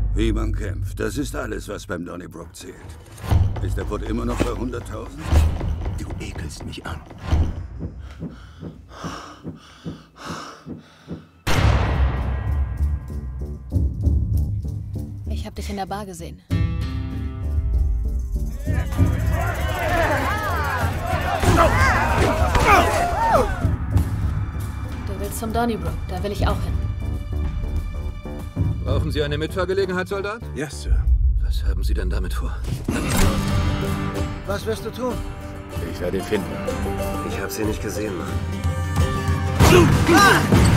Wie man kämpft, das ist alles, was beim Donnybrook zählt. Ist der Pott immer noch bei 100.000? Du ekelst mich an. Ich habe dich in der Bar gesehen. Du willst zum Donnybrook, da will ich auch hin. Brauchen Sie eine Mitfahrgelegenheit, Soldat? Ja, Sir. Was haben Sie denn damit vor? Was wirst du tun? Ich werde ihn finden. Ich habe sie nicht gesehen, Mann. Ah!